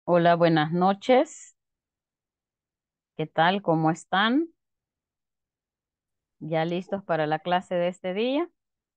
Hola, buenas noches. ¿Qué tal? ¿Cómo están? ¿Ya listos para la clase de este día?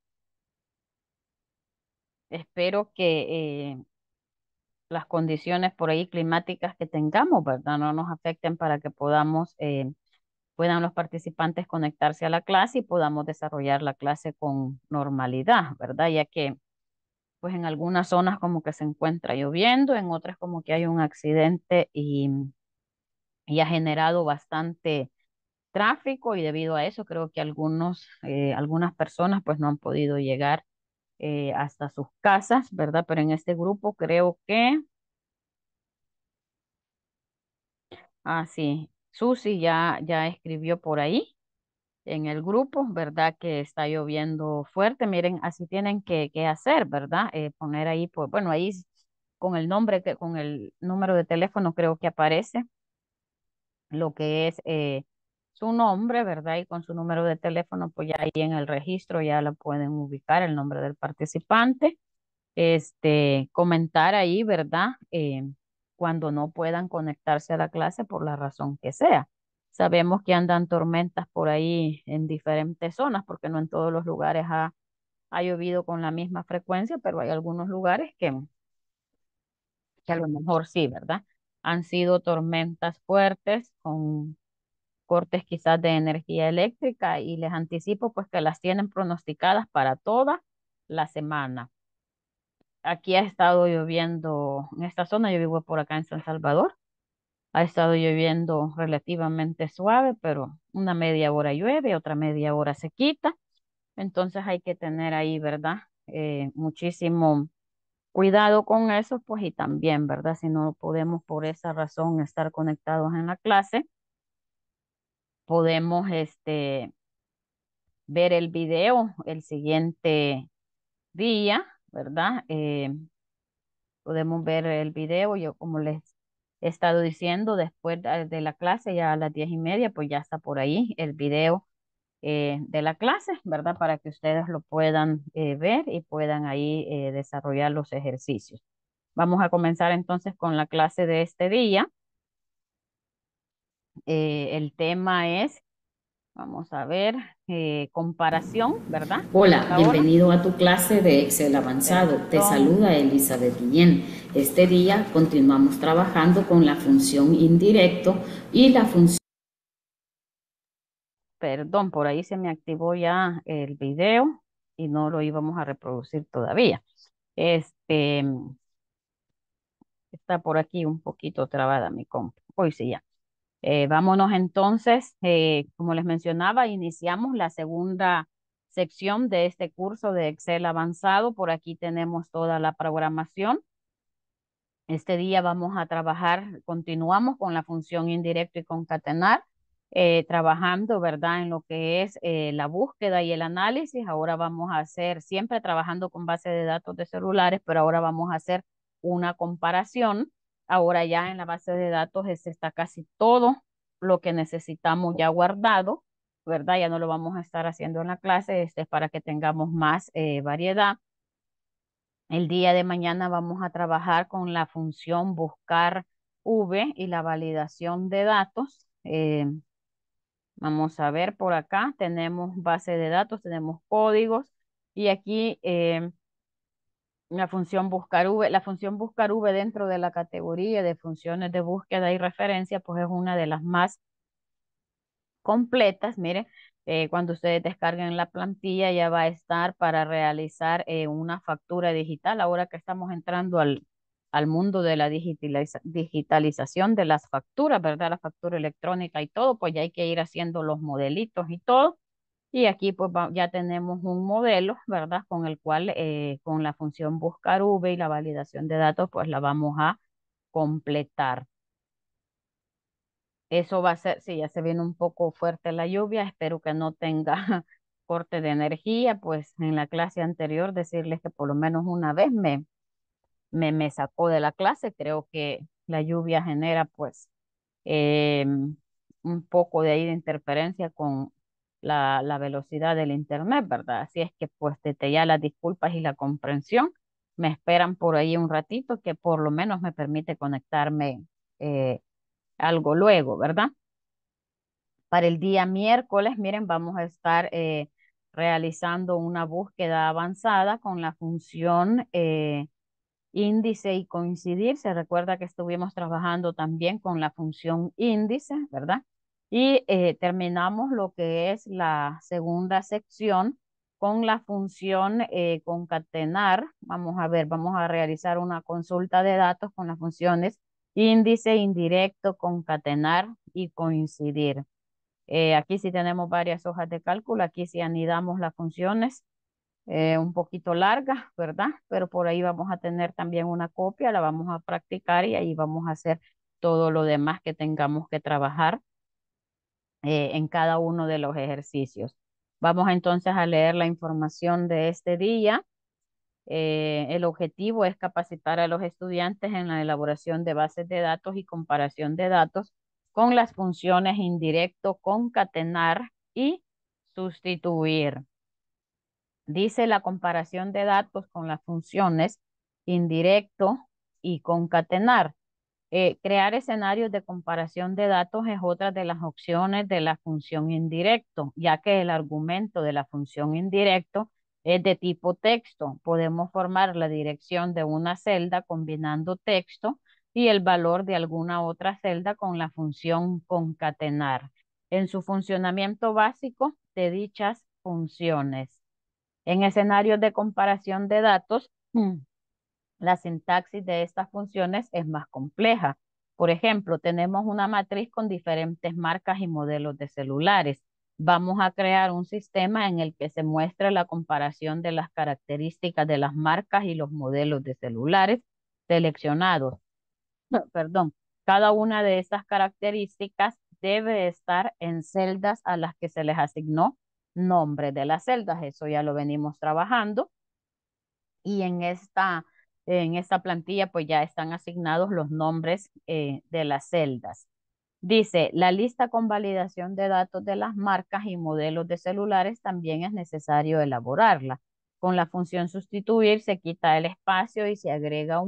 Espero que las condiciones por ahí climáticas que tengamos, ¿verdad? No nos afecten para que puedan los participantes conectarse a la clase y podamos desarrollar la clase con normalidad, ¿verdad? Ya que, pues en algunas zonas como que se encuentra lloviendo, en otras como que hay un accidente y ha generado bastante tráfico y debido a eso creo que algunas personas pues no han podido llegar hasta sus casas, ¿verdad? Pero en este grupo creo que, sí, Susi ya escribió por ahí en el grupo, ¿verdad? Que está lloviendo fuerte. Miren, así tienen que hacer, ¿verdad? Poner ahí, pues bueno, ahí con el nombre, con el número de teléfono creo que aparece lo que es su nombre, ¿verdad? Y con su número de teléfono, pues ya ahí en el registro ya la pueden ubicar el nombre del participante. Comentar ahí, ¿verdad? Cuando no puedan conectarse a la clase por la razón que sea. Sabemos que andan tormentas por ahí en diferentes zonas, porque no en todos los lugares ha llovido con la misma frecuencia, pero hay algunos lugares que a lo mejor sí, ¿verdad? Han sido tormentas fuertes con cortes quizás de energía eléctrica y les anticipo pues que las tienen pronosticadas para toda la semana. Aquí ha estado lloviendo, en esta zona, yo vivo por acá en San Salvador, ha estado lloviendo relativamente suave, pero una media hora llueve, otra media hora se quita, entonces hay que tener ahí, ¿verdad? Muchísimo cuidado con eso, pues y también, ¿verdad? Si no podemos por esa razón estar conectados en la clase, podemos, ver el video el siguiente día, ¿verdad? Podemos ver el video. Yo, como les he estado diciendo, después de la clase, ya a las 10:30, pues ya está por ahí el video de la clase, ¿verdad? Para que ustedes lo puedan ver y puedan ahí desarrollar los ejercicios. Vamos a comenzar entonces con la clase de este día. El tema es, vamos a ver, comparación, ¿verdad? Por Hola, ahora. bienvenido a tu clase de Excel avanzado. Te Perdón, saluda Elizabeth Guillén. Este día continuamos trabajando con la función indirecto y la función. perdón, por ahí se me activó ya el video y no lo íbamos a reproducir todavía. Este, está por aquí un poquito trabada mi compu. Hoy sí ya. Vámonos entonces, como les mencionaba, iniciamos la segunda sección de este curso de Excel avanzado. Por aquí tenemos toda la programación. Este día vamos a trabajar, continuamos con la función indirecto y concatenar, trabajando, ¿verdad? En lo que es la búsqueda y el análisis. Ahora vamos a hacer, siempre trabajando con base de datos de celulares, pero ahora vamos a hacer una comparación. Ahora ya en la base de datos está casi todo lo que necesitamos ya guardado, ¿verdad? Ya no lo vamos a estar haciendo en la clase, este es para que tengamos más variedad. El día de mañana vamos a trabajar con la función buscar V y la validación de datos. Vamos a ver por acá, tenemos base de datos, tenemos códigos y aquí la función buscar V dentro de la categoría de funciones de búsqueda y referencia, pues es una de las más completas. Mire, cuando ustedes descarguen la plantilla ya va a estar para realizar una factura digital. Ahora que estamos entrando al mundo de la digitalización de las facturas, ¿verdad? La factura electrónica y todo, pues ya hay que ir haciendo los modelitos y todo. Y aquí pues ya tenemos un modelo, ¿verdad? Con el cual, con la función buscar V y la validación de datos, pues la vamos a completar. Eso va a ser, sí, ya se viene un poco fuerte la lluvia, espero que no tenga corte de energía, pues en la clase anterior decirles que por lo menos una vez me sacó de la clase, creo que la lluvia genera pues eh, un poco de ahí de interferencia con la velocidad del internet, ¿verdad? Así es que pues desde ya las disculpas y la comprensión, me esperan por ahí un ratito que por lo menos me permite conectarme eh, algo luego, ¿verdad? Para el día miércoles, miren, vamos a estar realizando una búsqueda avanzada con la función índice y coincidir. Se recuerda que estuvimos trabajando también con la función índice, ¿verdad? Y terminamos lo que es la segunda sección con la función concatenar. Vamos a ver, vamos a realizar una consulta de datos con las funciones índice, indirecto, concatenar y coincidir. Aquí sí tenemos varias hojas de cálculo, aquí sí anidamos las funciones un poquito larga, ¿verdad? Pero por ahí vamos a tener también una copia, la vamos a practicar y ahí vamos a hacer todo lo demás que tengamos que trabajar en cada uno de los ejercicios. Vamos entonces a leer la información de este día. El objetivo es capacitar a los estudiantes en la elaboración de bases de datos y comparación de datos con las funciones indirecto, concatenar y sustituir. Dice la comparación de datos con las funciones indirecto y concatenar. Crear escenarios de comparación de datos es otra de las opciones de la función indirecto, ya que el argumento de la función indirecto es de tipo texto. Podemos formar la dirección de una celda combinando texto y el valor de alguna otra celda con la función concatenar en su funcionamiento básico de dichas funciones. En escenarios de comparación de datos, la sintaxis de estas funciones es más compleja. Por ejemplo, tenemos una matriz con diferentes marcas y modelos de celulares. Vamos a crear un sistema en el que se muestre la comparación de las características de las marcas y los modelos de celulares seleccionados. Perdón, cada una de estas características debe estar en celdas a las que se les asignó nombre de las celdas. Eso ya lo venimos trabajando y en esta plantilla pues ya están asignados los nombres de las celdas. Dice, la lista con validación de datos de las marcas y modelos de celulares también es necesario elaborarla. Con la función sustituir se quita el espacio y se agrega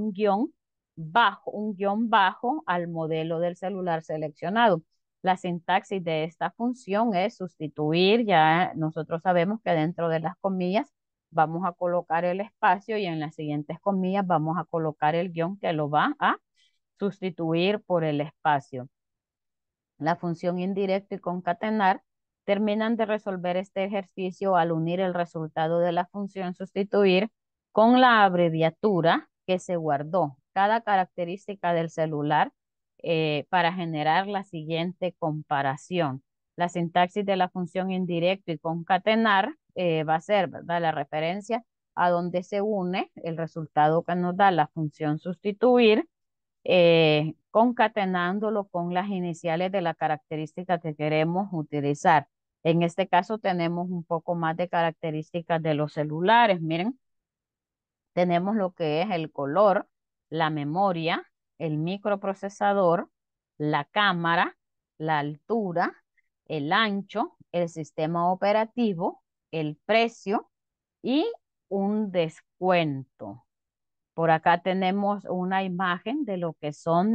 un guión bajo al modelo del celular seleccionado. La sintaxis de esta función es sustituir, ya nosotros sabemos que dentro de las comillas vamos a colocar el espacio y en las siguientes comillas vamos a colocar el guión que lo va a sustituir por el espacio. La función indirecto y concatenar terminan de resolver este ejercicio al unir el resultado de la función sustituir con la abreviatura que se guardó cada característica del celular para generar la siguiente comparación. La sintaxis de la función indirecto y concatenar va a ser, ¿verdad?, la referencia a donde se une el resultado que nos da la función sustituir concatenándolo con las iniciales de la característica que queremos utilizar. En este caso tenemos un poco más de características de los celulares. Miren, tenemos lo que es el color, la memoria, el microprocesador, la cámara, la altura, el ancho, el sistema operativo, el precio y un descuento. Por acá tenemos una imagen de lo que son,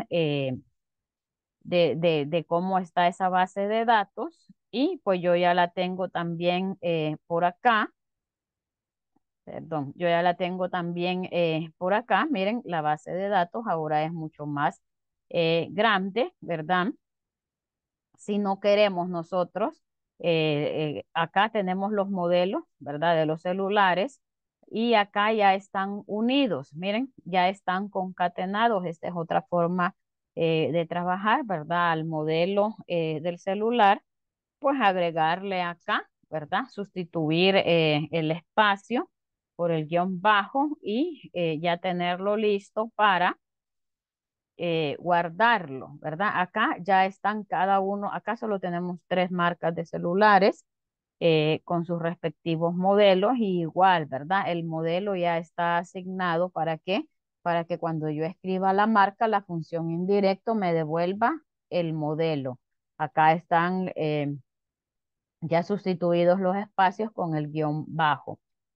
de cómo está esa base de datos y pues yo ya la tengo también por acá, perdón, yo ya la tengo también por acá. Miren, la base de datos ahora es mucho más grande, ¿verdad? Si no queremos nosotros, acá tenemos los modelos, ¿verdad? De los celulares y acá ya están unidos, miren, ya están concatenados. Esta es otra forma de trabajar, ¿verdad? Al modelo del celular, pues agregarle acá, ¿verdad? Sustituir el espacio por el guión bajo y ya tenerlo listo para guardarlo, ¿verdad? Acá ya están cada uno, acá solo tenemos tres marcas de celulares con sus respectivos modelos y igual, ¿verdad? El modelo ya está asignado ¿para qué? Para que cuando yo escriba la marca, la función indirecto me devuelva el modelo. Acá están ya sustituidos los espacios con el guión bajo.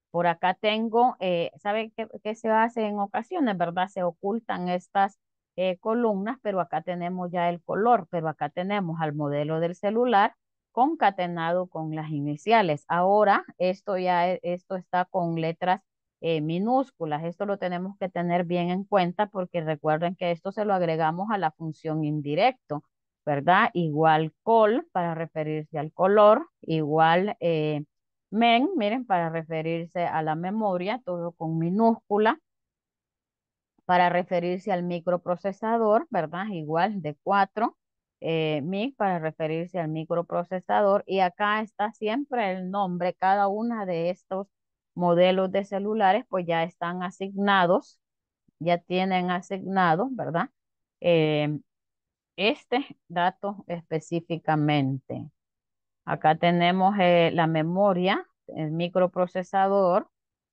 Por acá tengo, ¿sabe qué se hace en ocasiones, verdad? Se ocultan estas columnas, pero acá tenemos ya el color, pero acá tenemos al modelo del celular concatenado con las iniciales. Ahora, esto está con letras minúsculas. Esto lo tenemos que tener bien en cuenta porque recuerden que esto se lo agregamos a la función indirecto, ¿verdad? Igual col para referirse al color, igual miren, para referirse a la memoria, todo con minúscula, para referirse al microprocesador, ¿verdad? Igual de 4, MIC para referirse al microprocesador. Y acá está siempre el nombre, cada una de estos modelos de celulares, pues ya están asignados, ya tienen asignado, ¿verdad? Eh, este dato específicamente. Acá tenemos la memoria, el microprocesador,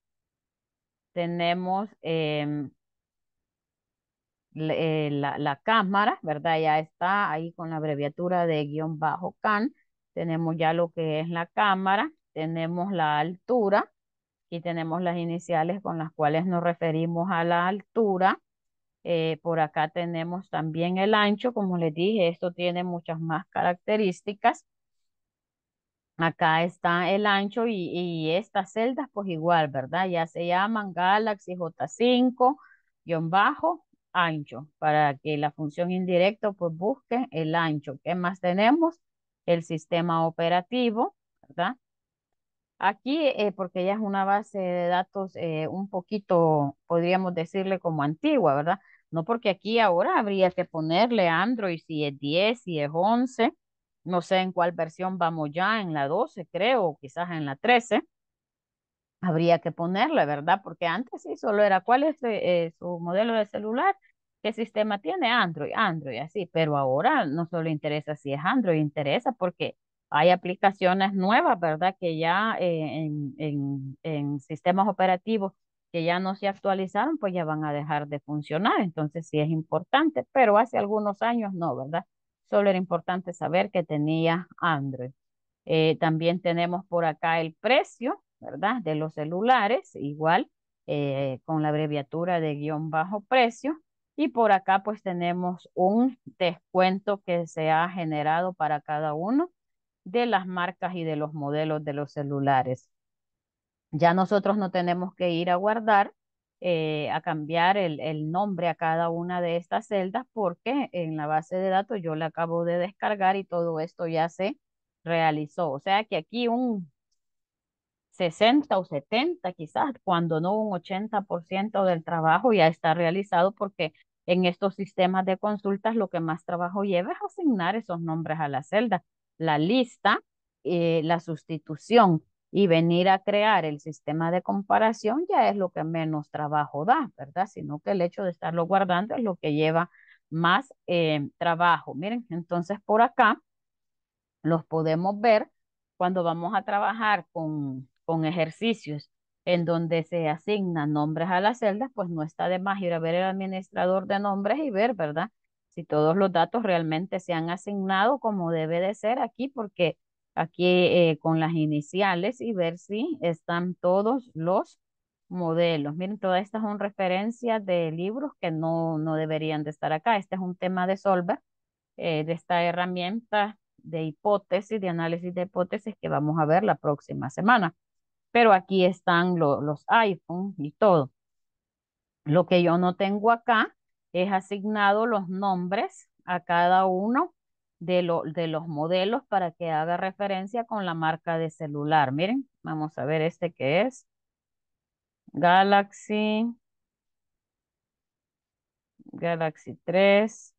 tenemos la cámara, ¿verdad? Ya está ahí con la abreviatura de guión bajo CAN. Tenemos ya lo que es la cámara, tenemos la altura y tenemos las iniciales con las cuales nos referimos a la altura. Por acá tenemos también el ancho, como les dije, esto tiene muchas más características. Acá está el ancho y estas celdas pues igual, ¿verdad? Ya se llaman Galaxy J5 guión bajo ancho para que la función indirecta pues busque el ancho. ¿Qué más tenemos? El sistema operativo, ¿verdad? Aquí, porque ya es una base de datos un poquito, podríamos decirle como antigua, ¿verdad? No porque aquí ahora habría que ponerle Android si es 10, si es 11, no sé en cuál versión vamos ya, en la 12 creo, o quizás en la 13. Habría que ponerle, ¿verdad? Porque antes sí solo era cuál es su modelo de celular, qué sistema tiene Android, Android, así, pero ahora no solo interesa si es Android, interesa porque hay aplicaciones nuevas, ¿verdad? Que ya en sistemas operativos que ya no se actualizaron, pues ya van a dejar de funcionar, entonces sí es importante, pero hace algunos años no, ¿verdad? Solo era importante saber que tenía Android. También tenemos por acá el precio, ¿verdad? De los celulares, igual con la abreviatura de guión bajo precio. Y por acá pues tenemos un descuento que se ha generado para cada uno de las marcas y de los modelos de los celulares. Ya nosotros no tenemos que ir a guardar, a cambiar el nombre a cada una de estas celdas porque en la base de datos yo la acabo de descargar y todo esto ya se realizó. O sea que aquí un 60 o 70 quizás, cuando no un 80% del trabajo ya está realizado porque en estos sistemas de consultas lo que más trabajo lleva es asignar esos nombres a la celda, la lista, la sustitución y venir a crear el sistema de comparación ya es lo que menos trabajo da, ¿verdad? Sino que el hecho de estarlo guardando es lo que lleva más trabajo. Miren, entonces por acá los podemos ver cuando vamos a trabajar con ejercicios en donde se asignan nombres a las celdas, pues no está de más ir a ver el administrador de nombres y ver, ¿verdad? Si todos los datos realmente se han asignado como debe de ser aquí, porque aquí con las iniciales y ver si están todos los modelos. Miren, todas estas son referencias de libros que no deberían de estar acá. Este es un tema de Solver de esta herramienta de hipótesis, de análisis de hipótesis que vamos a ver la próxima semana. Pero aquí están los iPhones y todo. Lo que yo no tengo acá es asignado los nombres a cada uno de los modelos para que haga referencia con la marca de celular. Miren, vamos a ver este que es Galaxy, Galaxy 3.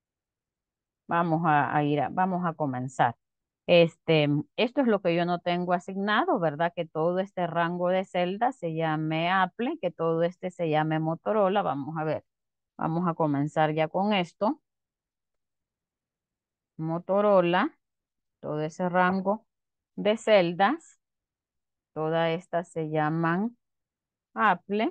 Vamos a comenzar. Esto es lo que yo no tengo asignado, ¿verdad? Que todo este rango de celdas se llame Apple, que todo este se llame Motorola. Vamos a ver. Vamos a comenzar ya con esto. Motorola, todo ese rango de celdas, todas estas se llaman Apple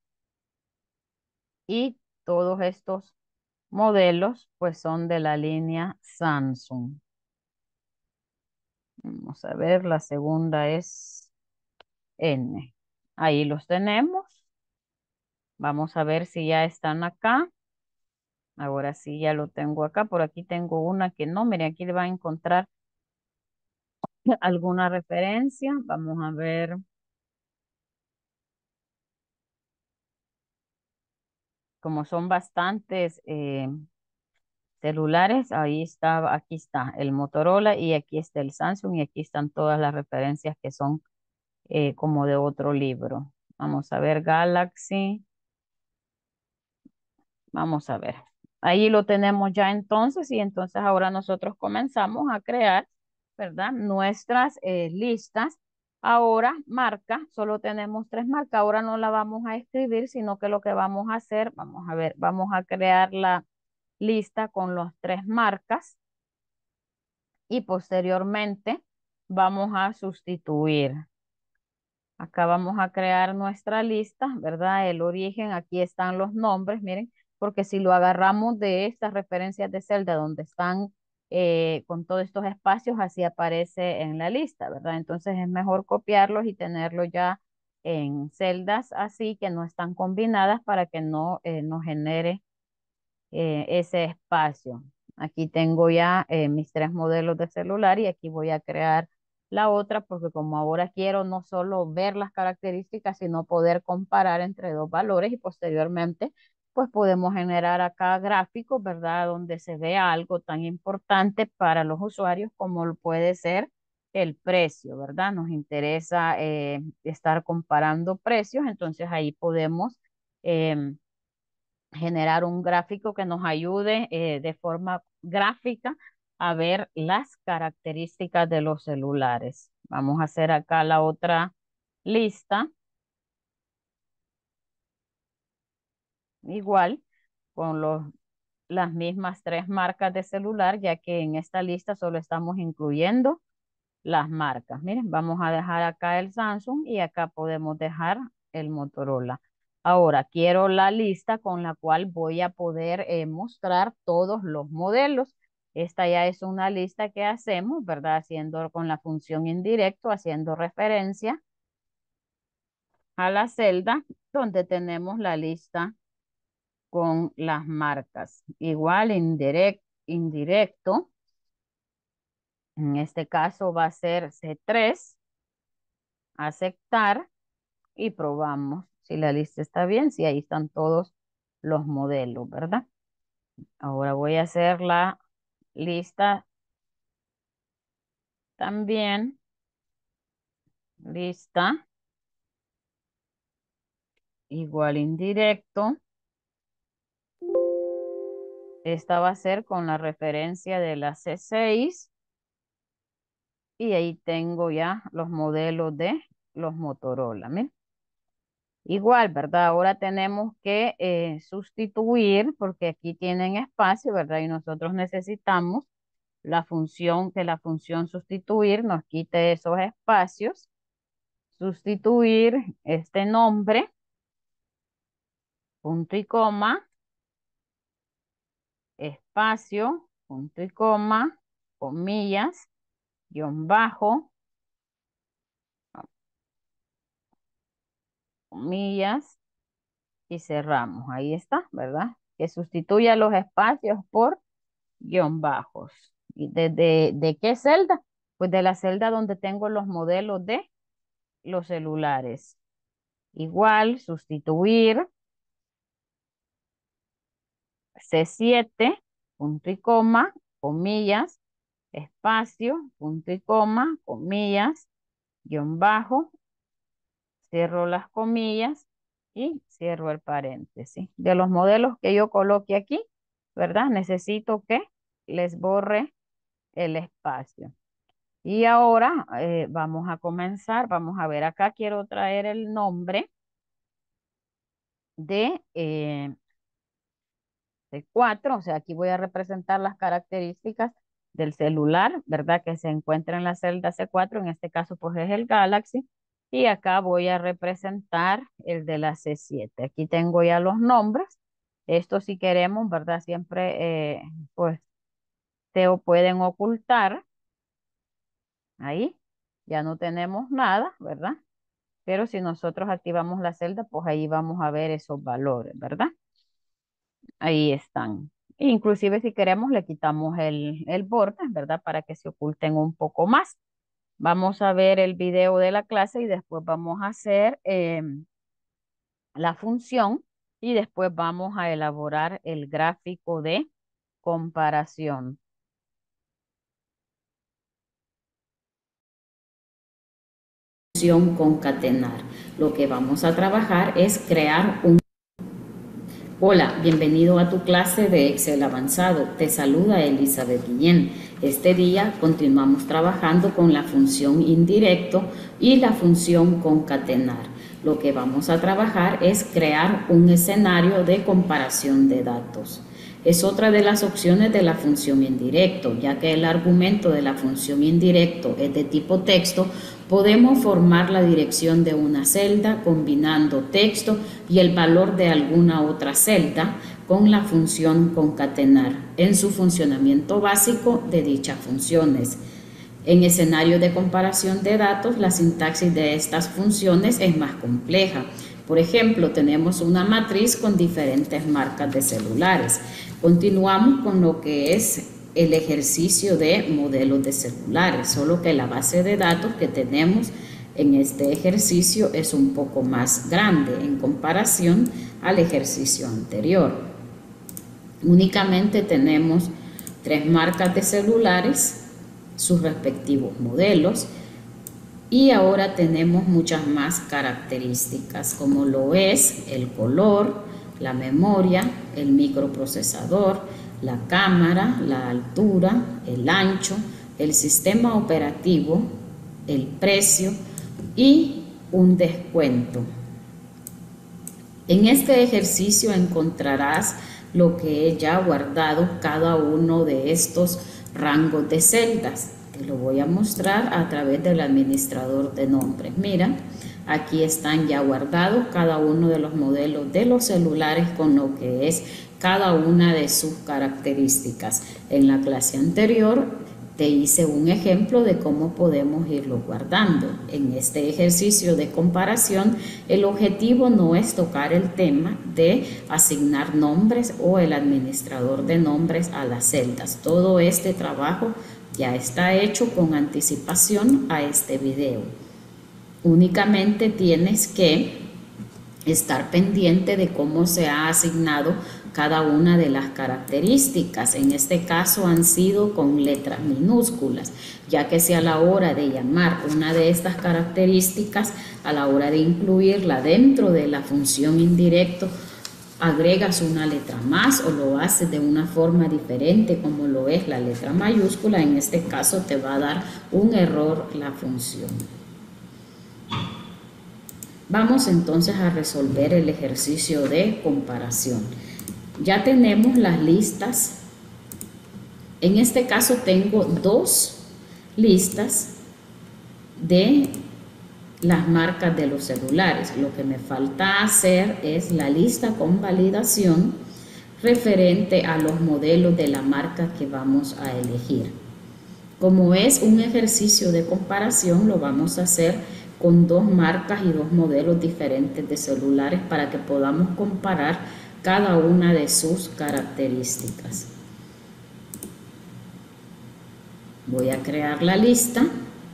y todos estos modelos pues son de la línea Samsung. Vamos a ver, la segunda es N. Ahí los tenemos. Vamos a ver si ya están acá. Ahora sí, ya lo tengo acá. Por aquí tengo una que no. Mire, aquí le va a encontrar alguna referencia. Vamos a ver. Como son bastantes celulares, ahí está, aquí está el Motorola y aquí está el Samsung y aquí están todas las referencias que son como de otro libro. Vamos a ver, Galaxy. Vamos a ver. Ahí lo tenemos ya entonces y entonces ahora nosotros comenzamos a crear, ¿verdad? Nuestras listas. Ahora marca, solo tenemos tres marcas. Ahora no la vamos a escribir, sino que lo que vamos a hacer, vamos a ver, vamos a crear la lista con las tres marcas y posteriormente vamos a sustituir. Acá vamos a crear nuestra lista, ¿verdad? El origen, aquí están los nombres, miren, porque si lo agarramos de estas referencias de celda donde están con todos estos espacios, así aparece en la lista, ¿verdad? Entonces es mejor copiarlos y tenerlos ya en celdas así que no están combinadas para que no nos genere ese espacio. Aquí tengo ya mis tres modelos de celular y aquí voy a crear la otra porque como ahora quiero no solo ver las características, sino poder comparar entre dos valores y posteriormente pues podemos generar acá gráficos, ¿verdad? Donde se vea algo tan importante para los usuarios como lo puede ser el precio, ¿verdad? Nos interesa estar comparando precios, entonces ahí podemos em, generar un gráfico que nos ayude de forma gráfica a ver las características de los celulares. Vamos a hacer acá la otra lista, igual con las mismas tres marcas de celular, ya que en esta lista solo estamos incluyendo las marcas. Miren, vamos a dejar acá el Samsung y acá podemos dejar el Motorola. Ahora quiero la lista con la cual voy a poder mostrar todos los modelos. Esta ya es una lista que hacemos, ¿verdad? Haciendo con la función indirecto, haciendo referencia a la celda donde tenemos la lista con las marcas. Igual indirecto, en este caso va a ser C3, aceptar y probamos si la lista está bien, si ahí están todos los modelos, ¿verdad? Ahora voy a hacer la lista también, lista igual indirecto. Esta va a ser con la referencia de la C6 y ahí tengo ya los modelos de los Motorola. Miren. Igual, ¿verdad? Ahora tenemos que sustituir porque aquí tienen espacio, ¿verdad? Y nosotros necesitamos que la función sustituir nos quite esos espacios, sustituir este nombre, punto y coma, espacio, punto y coma, comillas, guión bajo, comillas y cerramos. Ahí está, ¿verdad? Que sustituya los espacios por guión bajos. ¿Y de qué celda? Pues de la celda donde tengo los modelos de los celulares. Igual, sustituir C7, punto y coma, comillas, espacio, punto y coma, comillas, guión bajo, cierro las comillas y cierro el paréntesis. De los modelos que yo coloque aquí, ¿verdad? Necesito que les borre el espacio. Y ahora vamos a comenzar, vamos a ver, acá quiero traer el nombre de 4, o sea, aquí voy a representar las características del celular, ¿verdad? Que se encuentra en la celda C4, en este caso pues es el Galaxy, y acá voy a representar el de la C7. Aquí tengo ya los nombres, esto si queremos, ¿verdad? Siempre pues se pueden ocultar, ahí ya no tenemos nada, ¿verdad? Pero si nosotros activamos la celda, pues ahí vamos a ver esos valores, ¿verdad? Ahí están. Inclusive si queremos le quitamos el borde, ¿verdad? Para que se oculten un poco más. Vamos a ver el video de la clase y después vamos a hacer la función y después vamos a elaborar el gráfico de comparación. Función concatenar. Lo que vamos a trabajar es crear un... Hola, bienvenido a tu clase de Excel avanzado. Te saluda Elizabeth Guillén. Este día continuamos trabajando con la función indirecto y la función concatenar. Lo que vamos a trabajar es crear un escenario de comparación de datos. Es otra de las opciones de la función indirecto, ya que el argumento de la función indirecto es de tipo texto. Podemos formar la dirección de una celda combinando texto y el valor de alguna otra celda con la función concatenar en su funcionamiento básico de dichas funciones. En escenario de comparación de datos, la sintaxis de estas funciones es más compleja. Por ejemplo, tenemos una matriz con diferentes marcas de celulares. Continuamos con lo que es el ejercicio de modelos de celulares, solo que la base de datos que tenemos en este ejercicio es un poco más grande en comparación al ejercicio anterior. Únicamente tenemos 3 marcas de celulares, sus respectivos modelos, y ahora tenemos muchas más características como lo es el color, la memoria, el microprocesador, la cámara, la altura, el ancho, el sistema operativo, el precio y un descuento. En este ejercicio encontrarás lo que he ya guardado cada uno de estos rangos de celdas. Te lo voy a mostrar a través del administrador de nombres. Mira, aquí están ya guardados cada uno de los modelos de los celulares con lo que es cada una de sus características. En la clase anterior te hice un ejemplo de cómo podemos irlo guardando. En este ejercicio de comparación, el objetivo no es tocar el tema de asignar nombres o el administrador de nombres a las celdas. Todo este trabajo ya está hecho con anticipación a este video. Únicamente tienes que estar pendiente de cómo se ha asignado cada una de las características. En este caso han sido con letras minúsculas, ya que si a la hora de llamar una de estas características, a la hora de incluirla dentro de la función indirecto, agregas una letra más o lo haces de una forma diferente como lo es la letra mayúscula, en este caso te va a dar un error la función. Vamos entonces a resolver el ejercicio de comparación. Ya tenemos las listas. En este caso tengo 2 listas de las marcas de los celulares. Lo que me falta hacer es la lista con validación referente a los modelos de la marca que vamos a elegir. Como es un ejercicio de comparación, lo vamos a hacer con 2 marcas y 2 modelos diferentes de celulares para que podamos comparar cada una de sus características. Voy a crear la lista.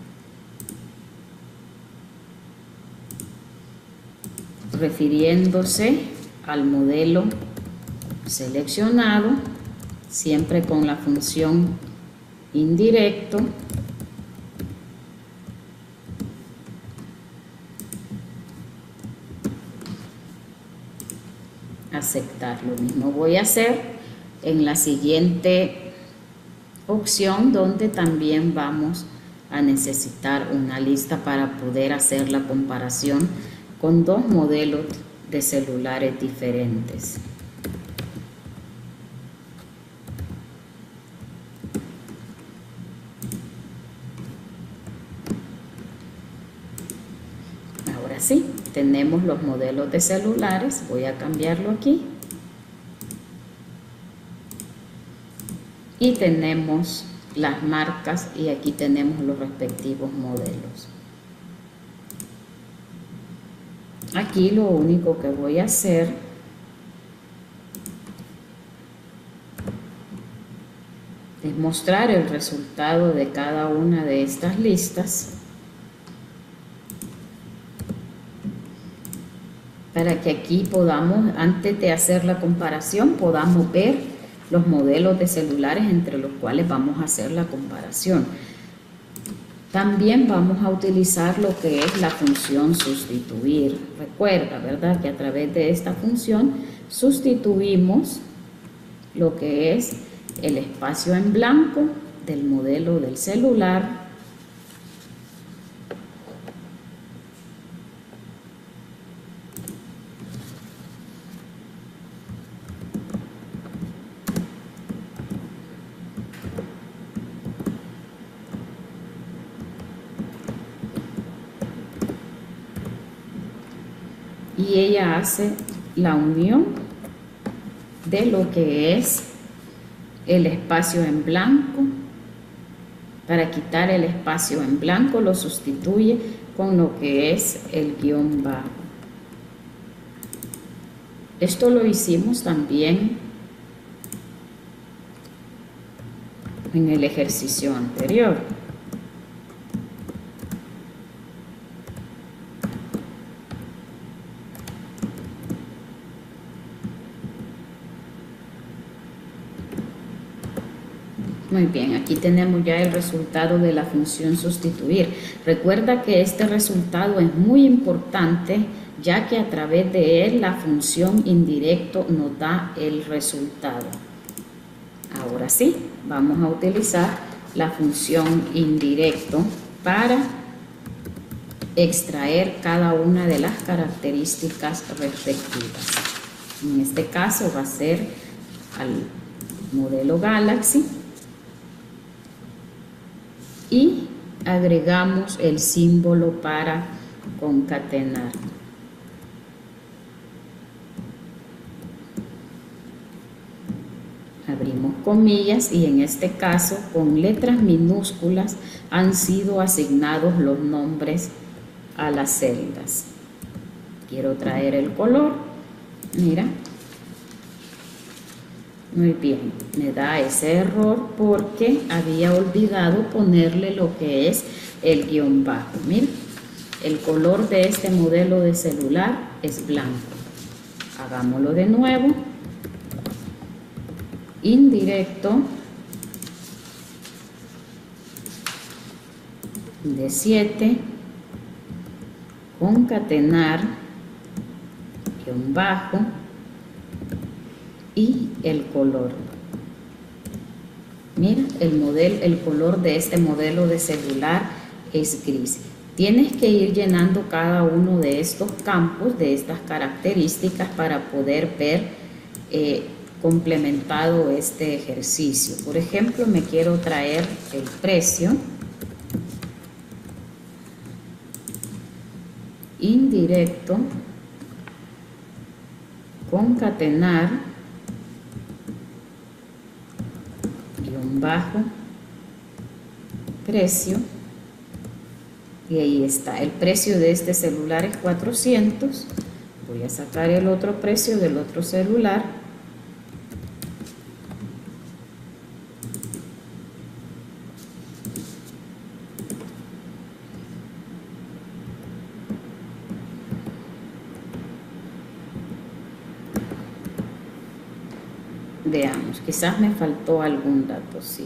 Refiriéndose al modelo seleccionado, siempre con la función indirecto. Aceptar. Lo mismo voy a hacer en la siguiente opción, donde también vamos a necesitar una lista para poder hacer la comparación con 2 modelos de celulares diferentes. Ahora sí, tenemos los modelos de celulares. Voy a cambiarlo aquí. Y tenemos las marcas y aquí tenemos los respectivos modelos. Aquí lo único que voy a hacer es mostrar el resultado de cada una de estas listas para que aquí podamos, antes de hacer la comparación, podamos ver los modelos de celulares entre los cuales vamos a hacer la comparación. También vamos a utilizar lo que es la función sustituir. Recuerda, ¿verdad?, que a través de esta función sustituimos lo que es el espacio en blanco del modelo del celular y ella hace la unión de lo que es el espacio en blanco. Para quitar el espacio en blanco lo sustituye con lo que es el guión bajo. Esto lo hicimos también en el ejercicio anterior. Muy bien, aquí tenemos ya el resultado de la función sustituir. Recuerda que este resultado es muy importante, ya que a través de él la función indirecto nos da el resultado. Ahora sí, vamos a utilizar la función indirecto para extraer cada una de las características respectivas. En este caso va a ser al modelo Galaxy. Y agregamos el símbolo para concatenar. Abrimos comillas y en este caso con letras minúsculas han sido asignados los nombres a las celdas. Quiero traer el color, mira. Muy bien, me da ese error porque había olvidado ponerle lo que es el guión bajo. Mira, el color de este modelo de celular es blanco. Hagámoslo de nuevo. Indirecto de 7, concatenar, guión bajo, y el color. Mira, el color de este modelo de celular es gris. Tienes que ir llenando cada uno de estos campos, de estas características, para poder ver complementado este ejercicio. Por ejemplo, me quiero traer el precio. Indirecto, concatenar, bajo, precio, y ahí está. El precio de este celular es 400. Voy a sacar el otro precio del otro celular. Veamos, quizás me faltó algún dato, sí.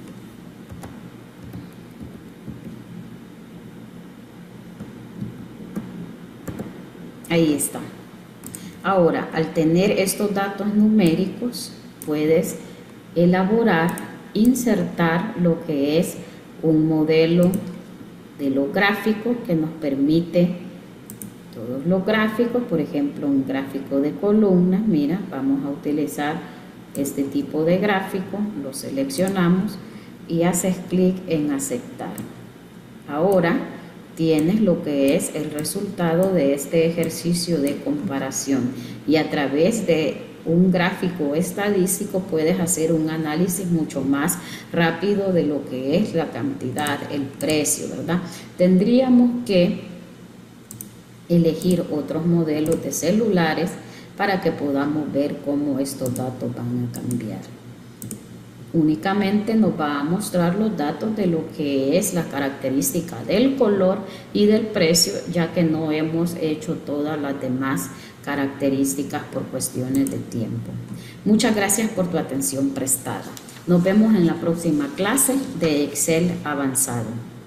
Ahí está. Ahora, al tener estos datos numéricos, puedes elaborar, insertar lo que es un modelo de los gráficos que nos permite todos los gráficos. Por ejemplo, un gráfico de columnas. Mira, vamos a utilizar este tipo de gráfico, lo seleccionamos y haces clic en aceptar. Ahora tienes lo que es el resultado de este ejercicio de comparación, y a través de un gráfico estadístico puedes hacer un análisis mucho más rápido de lo que es la cantidad, el precio, ¿verdad? Tendríamos que elegir otros modelos de celulares para que podamos ver cómo estos datos van a cambiar. Únicamente nos va a mostrar los datos de lo que es la característica del color y del precio, ya que no hemos hecho todas las demás características por cuestiones de tiempo. Muchas gracias por tu atención prestada. Nos vemos en la próxima clase de Excel avanzado.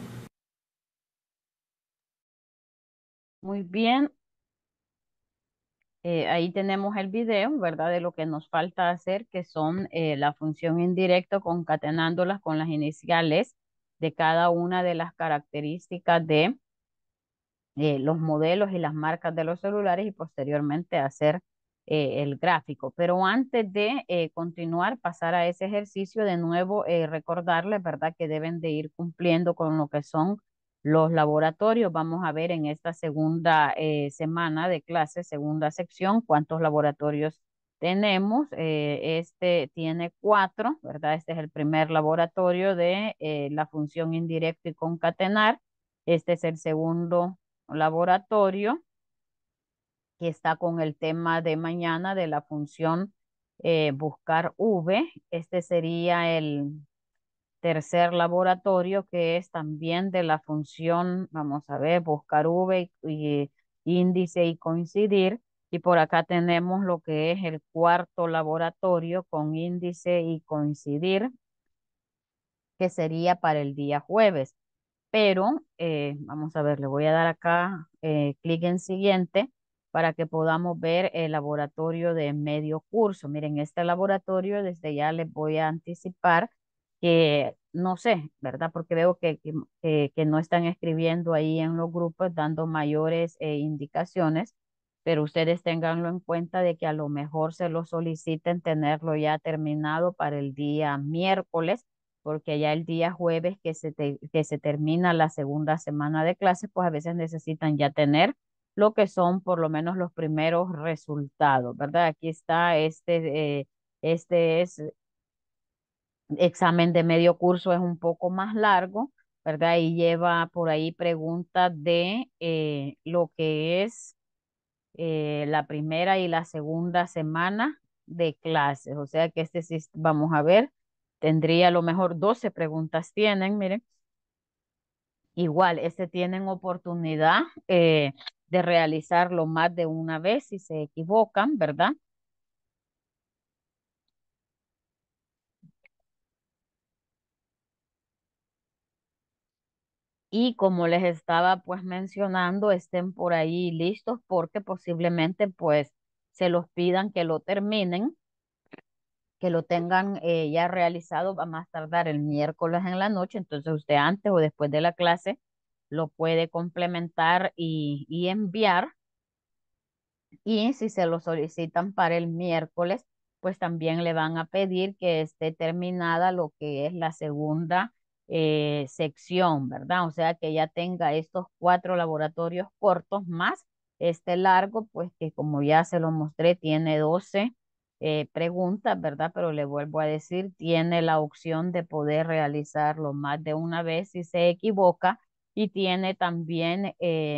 Muy bien, ahí tenemos el video, ¿verdad? De lo que nos falta hacer, que son la función indirecta concatenándolas con las iniciales de cada una de las características de los modelos y las marcas de los celulares y posteriormente hacer el gráfico. Pero antes de continuar, pasar a ese ejercicio, de nuevo recordarles, ¿verdad? Que deben de ir cumpliendo con lo que son los laboratorios. Vamos a ver en esta segunda semana de clase, segunda sección, cuántos laboratorios tenemos. Este tiene 4, ¿verdad? Este es el primer laboratorio de la función indirecta y concatenar. Este es el segundo laboratorio que está con el tema de mañana de la función buscar V. Este sería el tercer laboratorio que es también de la función, vamos a ver, buscar V y índice y coincidir. Y por acá tenemos lo que es el cuarto laboratorio con índice y coincidir, que sería para el día jueves. Pero vamos a ver, le voy a dar acá clic en siguiente para que podamos ver el laboratorio de medio curso. Miren, este laboratorio desde ya les voy a anticipar que no sé, ¿verdad? Porque veo que no están escribiendo ahí en los grupos dando mayores indicaciones, pero ustedes ténganlo en cuenta de que a lo mejor se lo soliciten tenerlo ya terminado para el día miércoles, porque ya el día jueves que se termina la segunda semana de clases, pues a veces necesitan ya tener lo que son por lo menos los primeros resultados, ¿verdad? Aquí está este es examen de medio curso, es un poco más largo, ¿verdad? Y lleva por ahí preguntas de lo que es la primera y la segunda semana de clases. O sea que este sí, vamos a ver, tendría a lo mejor 12 preguntas tienen, miren. Igual, este tienen oportunidad de realizarlo más de una vez si se equivocan, ¿verdad? Y como les estaba pues mencionando, estén por ahí listos porque posiblemente pues se los pidan que lo terminen, que lo tengan ya realizado, va a más tardar el miércoles en la noche, entonces usted antes o después de la clase lo puede complementar y enviar. Y si se lo solicitan para el miércoles, pues también le van a pedir que esté terminada lo que es la segunda sección, ¿verdad? O sea, que ya tenga estos 4 laboratorios cortos más este largo, pues que como ya se lo mostré, tiene 12 preguntas, ¿verdad? Pero le vuelvo a decir, tiene la opción de poder realizarlo más de una vez si se equivoca y tiene también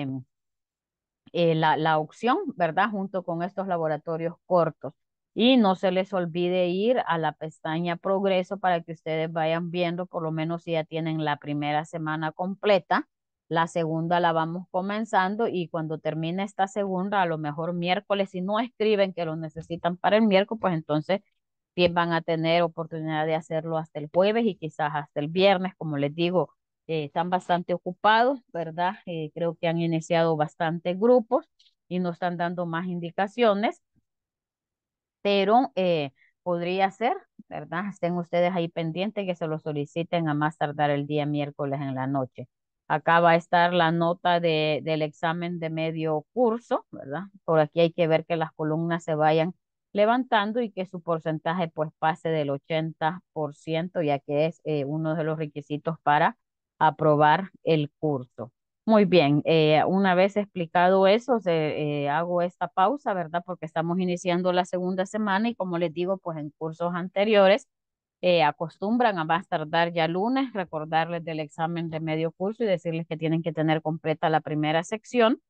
la opción, ¿verdad? Junto con estos laboratorios cortos. Y no se les olvide ir a la pestaña Progreso para que ustedes vayan viendo, por lo menos si ya tienen la primera semana completa, la segunda la vamos comenzando y cuando termine esta segunda, a lo mejor miércoles, si no escriben que lo necesitan para el miércoles, pues entonces sí van a tener oportunidad de hacerlo hasta el jueves y quizás hasta el viernes, como les digo, están bastante ocupados, ¿verdad? Creo que han iniciado bastantes grupos y nos están dando más indicaciones, pero podría ser, ¿verdad? Estén ustedes ahí pendientes que se lo soliciten a más tardar el día miércoles en la noche. Acá va a estar la nota del examen de medio curso, ¿verdad? Por aquí hay que ver que las columnas se vayan levantando y que su porcentaje pues pase del 80%, ya que es uno de los requisitos para aprobar el curso. Muy bien, una vez explicado eso, hago esta pausa, ¿verdad? Porque estamos iniciando la segunda semana y como les digo, pues en cursos anteriores acostumbran a más tardar ya lunes, recordarles del examen de medio curso y decirles que tienen que tener completa la primera sección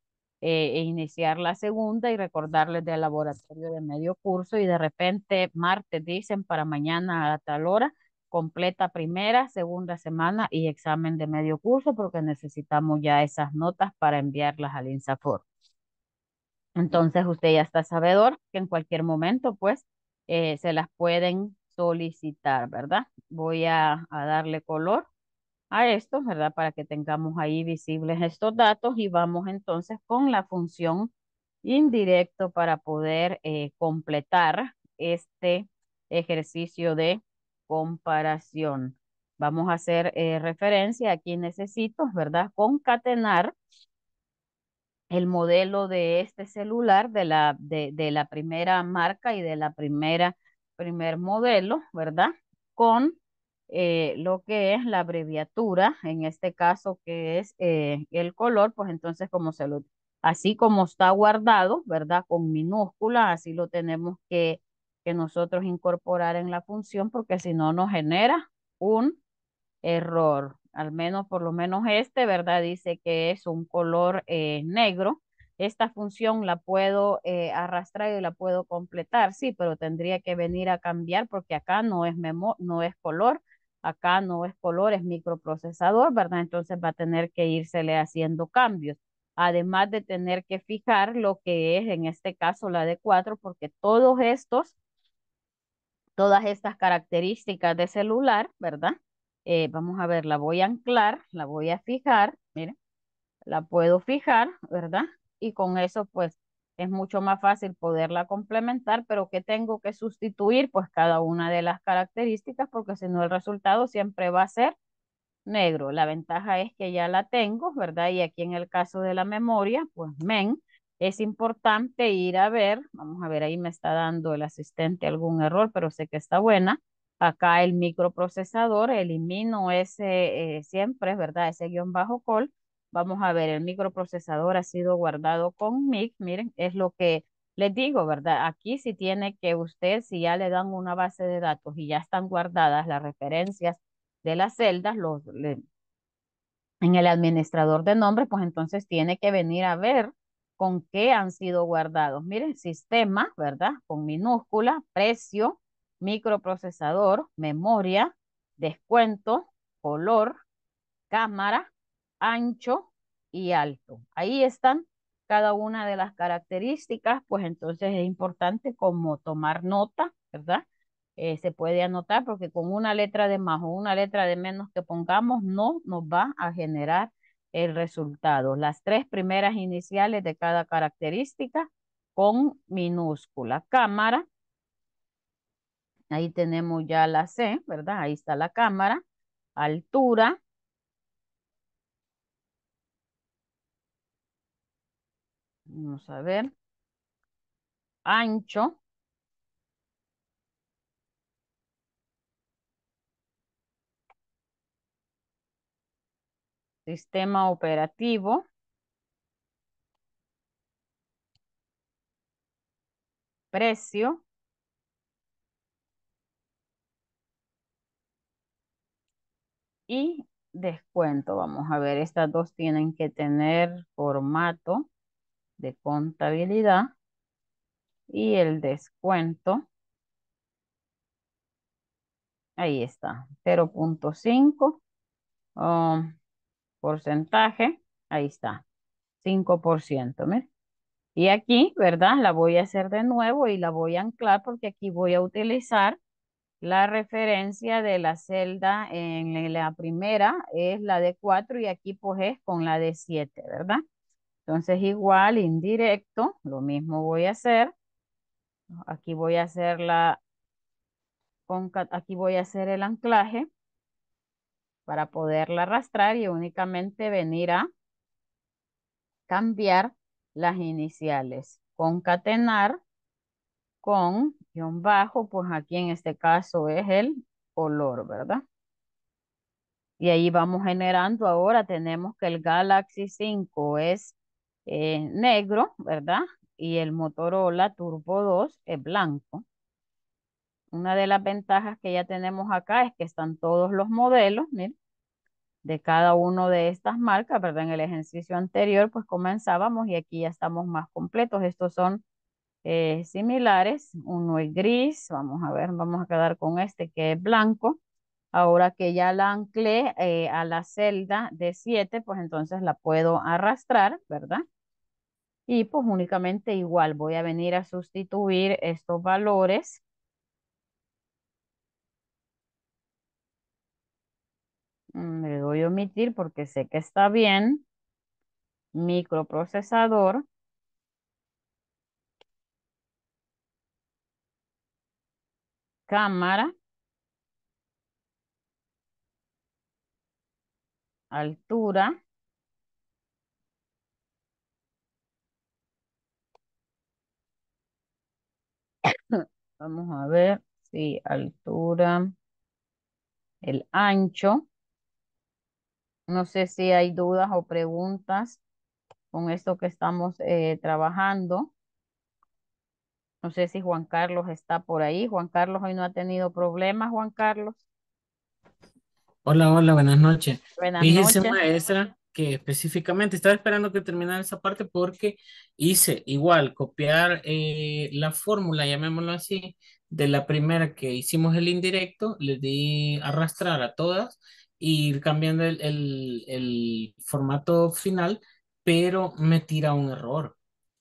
e iniciar la segunda y recordarles del laboratorio de medio curso y de repente martes dicen para mañana a tal hora, completa primera, segunda semana y examen de medio curso porque necesitamos ya esas notas para enviarlas al INSAFOR. Entonces usted ya está sabedor que en cualquier momento pues se las pueden solicitar, ¿verdad? Voy a darle color a esto, ¿verdad? Para que tengamos ahí visibles estos datos y vamos entonces con la función indirecto para poder completar este ejercicio de comparación. Vamos a hacer referencia, aquí necesito, ¿verdad? Concatenar el modelo de este celular de la primera marca y de la primer modelo, ¿verdad? Con lo que es la abreviatura, en este caso que es el color, pues entonces así como está guardado, ¿verdad? Con minúscula, así lo tenemos que nosotros incorporar en la función, porque si no nos genera un error. Al menos, por lo menos este, ¿verdad? Dice que es un color negro. Esta función la puedo arrastrar y la puedo completar, sí, pero tendría que venir a cambiar porque acá no es color, acá no es color, es microprocesador, ¿verdad? Entonces va a tener que írsele haciendo cambios. Además de tener que fijar lo que es en este caso la de 4 porque todas estas características de celular, ¿verdad? Vamos a ver, la voy a anclar, la voy a fijar, miren, la puedo fijar, ¿verdad? Y con eso, pues, es mucho más fácil poderla complementar, pero ¿qué tengo que sustituir? Pues cada una de las características, porque si no el resultado siempre va a ser negro. La ventaja es que ya la tengo, ¿verdad? Y aquí en el caso de la memoria, pues es importante ir a ver, vamos a ver, ahí me está dando el asistente algún error, pero sé que está buena. Acá el microprocesador, elimino ese siempre, ¿verdad? Ese guión bajo col. Vamos a ver, el microprocesador ha sido guardado con MIG, miren, es lo que les digo, ¿verdad? Aquí sí tiene que usted, si ya le dan una base de datos y ya están guardadas las referencias de las celdas en el administrador de nombres, pues entonces tiene que venir a ver con qué han sido guardados. Miren, sistema, ¿verdad? Con minúscula, precio, microprocesador, memoria, descuento, color, cámara, ancho y alto. Ahí están cada una de las características, pues entonces es importante como tomar nota, ¿verdad? Se puede anotar porque con una letra de más o una letra de menos que pongamos no nos va a generar el resultado. Las tres primeras iniciales de cada característica con minúscula. Cámara, ahí tenemos ya la C, ¿verdad? Ahí está la cámara. Altura, vamos a ver. Ancho, sistema operativo, precio y descuento. Vamos a ver, estas dos tienen que tener formato de contabilidad y el descuento, ahí está, 0.5 porcentaje, ahí está, 5%. ¿Mire? Y aquí, ¿verdad? La voy a hacer de nuevo y la voy a anclar porque aquí voy a utilizar la referencia de la celda en la primera es la de 4 y aquí pues es con la de 7, ¿verdad? Entonces igual, indirecto, lo mismo voy a hacer. Aquí voy a hacer aquí voy a hacer el anclaje para poderla arrastrar y únicamente venir a cambiar las iniciales. Concatenar con guión bajo, pues aquí en este caso es el color, ¿verdad? Y ahí vamos generando. Ahora tenemos que el Galaxy 5 es negro, ¿verdad? Y el Motorola Turbo 2 es blanco. Una de las ventajas que ya tenemos acá es que están todos los modelos, miren, de cada uno de estas marcas, ¿verdad? En el ejercicio anterior, pues comenzábamos y aquí ya estamos más completos. Estos son similares. Uno es gris, vamos a ver, vamos a quedar con este que es blanco. Ahora que ya la anclé a la celda de 7, pues entonces la puedo arrastrar, ¿verdad? Y pues únicamente igual voy a venir a sustituir estos valores. Le doy a omitir porque sé que está bien. Microprocesador, cámara, altura. Vamos a ver, sí, altura, el ancho. No sé si hay dudas o preguntas con esto que estamos trabajando. No sé si Juan Carlos está por ahí. Juan Carlos hoy no ha tenido problemas, Juan Carlos. Hola, hola, buenas noches. Buenas Fíjese, noches. maestra, que específicamente estaba esperando que terminara esa parte porque hice igual, copiar la fórmula, llamémoslo así, de la primera que hicimos el indirecto, le di arrastrar a todas y ir cambiando el formato final, pero me tira un error.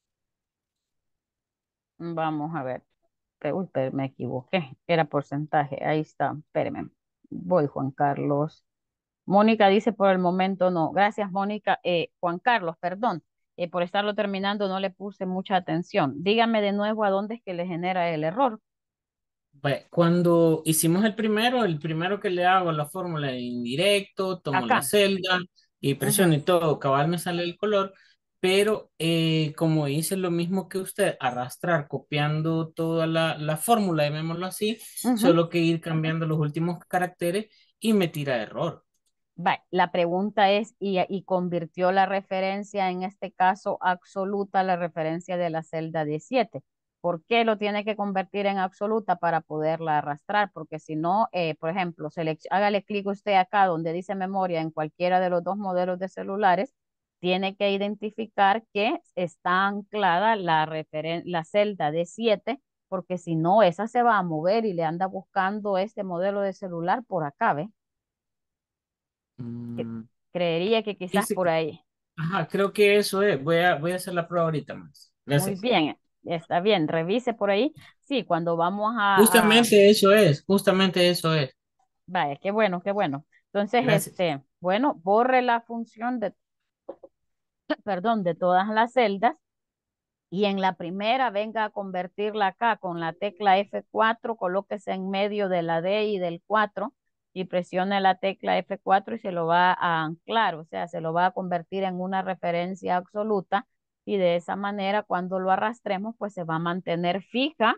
Vamos a ver. Uy, pero me equivoqué. Era porcentaje. Ahí está. Espérame. Voy, Juan Carlos. Mónica dice por el momento no. Gracias, Mónica. Juan Carlos, perdón. Por estarlo terminando no le puse mucha atención. Dígame de nuevo a dónde es que le genera el error. Cuando hicimos el primero que le hago la fórmula en indirecto, tomo la Acá. celda y presiono Ujú, y todo, cabal me sale el color, pero como hice lo mismo que usted, arrastrar, copiando toda la fórmula, llamémoslo así, ujú. solo que ir cambiando los últimos caracteres y me tira error. La pregunta es, y convirtió la referencia, en este caso absoluta, la referencia de la celda 17. ¿Por qué lo tiene que convertir en absoluta para poderla arrastrar? Porque si no, por ejemplo, hágale clic usted acá donde dice memoria en cualquiera de los dos modelos de celulares, tiene que identificar que está anclada la celda de 7, porque si no, esa se va a mover y le anda buscando este modelo de celular por acá, ¿ve? Que- Mm, Creería que quizás fíjese por ahí. ajá, creo que eso es. Voy a hacer la prueba ahorita más. Muy Gracias. bien, está bien, revise por ahí. Sí, cuando vamos a, Justamente eso es. vaya, qué bueno, qué bueno. Entonces, Gracias. bueno, borre la función de, perdón, de todas las celdas y en la primera venga a convertirla acá con la tecla F4, colóquese en medio de la D y del 4 y presione la tecla F4 y se lo va a anclar, o sea, se lo va a convertir en una referencia absoluta y de esa manera cuando lo arrastremos pues se va a mantener fija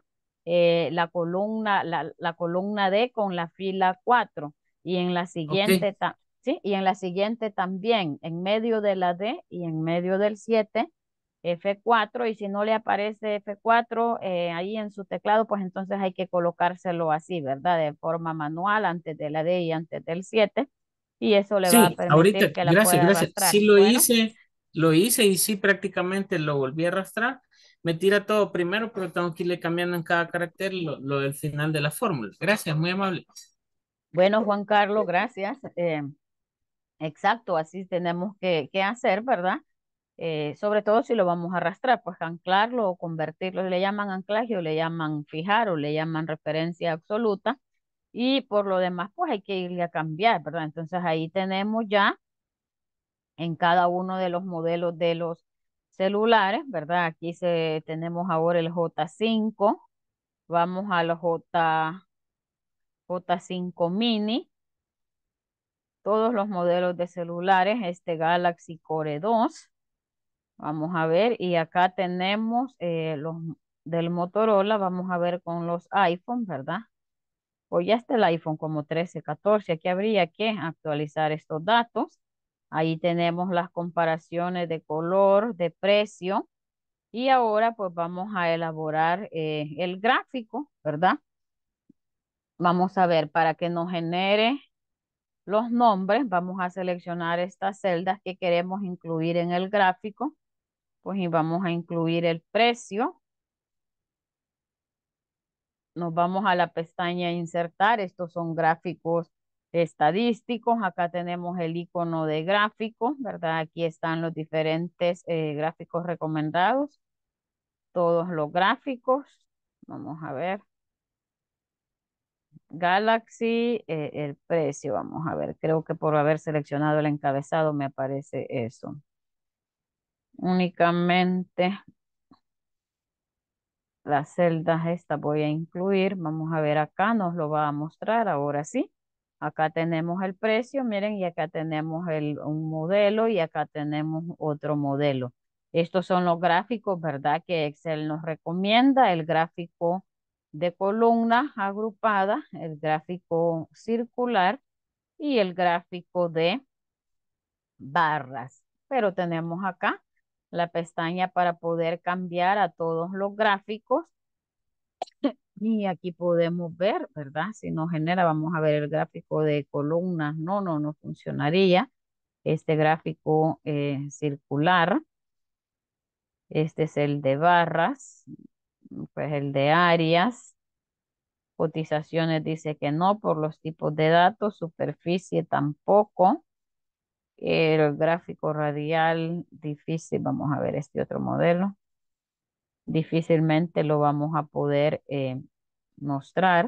la columna D con la fila 4 y en la Ok. siguiente, ¿sí? Y en la siguiente también, en medio de la D y en medio del 7 F4 y si no le aparece F4 ahí en su teclado, pues entonces hay que colocárselo así, ¿verdad? De forma manual antes de la D y antes del 7 y eso le va a Sí, permitir ahorita, que la gracias, pueda gracias. arrastrar. Sí Bueno, lo hice y sí prácticamente lo volví a arrastrar. Me tira todo primero, pero tengo que irle cambiando en cada carácter lo del final de la fórmula. Gracias, muy amable. bueno, Juan Carlos, gracias. Exacto, así tenemos que hacer, ¿verdad? Sobre todo si lo vamos a arrastrar, pues anclarlo o convertirlo, le llaman anclaje o le llaman fijar o le llaman referencia absoluta. Y por lo demás, pues hay que irle a cambiar, ¿verdad? Entonces ahí tenemos ya en cada uno de los modelos de los celulares, ¿verdad? Aquí tenemos ahora el J5, vamos a los J5 Mini, todos los modelos de celulares, este Galaxy Core 2, vamos a ver, y acá tenemos los del Motorola, vamos a ver con los iPhone, ¿verdad? O ya está el iPhone como 13, 14. Aquí habría que actualizar estos datos. Ahí tenemos las comparaciones de color, de precio. Y ahora pues vamos a elaborar el gráfico, ¿verdad? Vamos a ver para que nos genere. los nombres, vamos a seleccionar estas celdas que queremos incluir en el gráfico, pues y vamos a incluir el precio. Nos vamos a la pestaña Insertar. Estos son gráficos estadísticos. Acá tenemos el icono de gráfico, ¿verdad? Aquí están los diferentes gráficos recomendados. Todos los gráficos. Vamos a ver. Galaxy, el precio. Vamos a ver. Creo que por haber seleccionado el encabezado me aparece eso. Únicamente las celdas estas voy a incluir. Vamos a ver acá, nos lo va a mostrar ahora sí. Acá tenemos el precio, miren, y acá tenemos un modelo y acá tenemos otro modelo. Estos son los gráficos, ¿verdad? Que Excel nos recomienda. El gráfico de columnas agrupadas, el gráfico circular y el gráfico de barras. Pero tenemos acá la pestaña para poder cambiar a todos los gráficos y aquí podemos ver, ¿verdad? Si nos genera, vamos a ver el gráfico de columnas. No funcionaría. Este gráfico circular. Este es el de barras, pues el de áreas. Cotizaciones dice que no por los tipos de datos. Superficie tampoco. El gráfico radial, difícil. Vamos a ver este otro modelo. Difícilmente lo vamos a poder mostrar.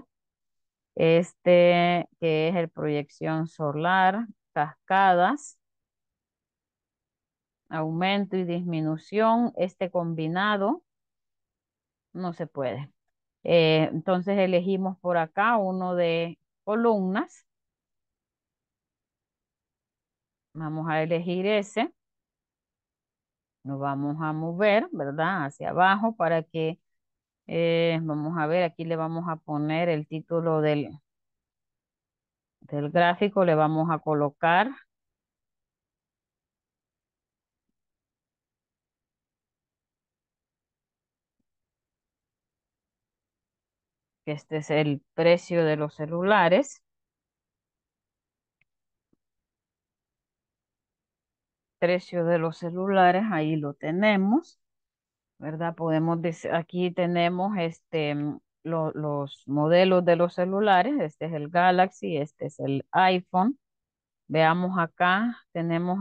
Este que es el proyección solar, cascadas, aumento y disminución, este combinado no se puede. Entonces elegimos por acá uno de columnas. Vamos a elegir ese. Nos vamos a mover, ¿verdad? Hacia abajo para que, vamos a ver, aquí le vamos a poner el título del gráfico, le vamos a colocar que este es el precio de los celulares. Precio de los celulares, ahí lo tenemos, ¿verdad? Podemos decir, aquí tenemos los modelos de los celulares, este es el Galaxy, este es el iPhone. Veamos acá, tenemos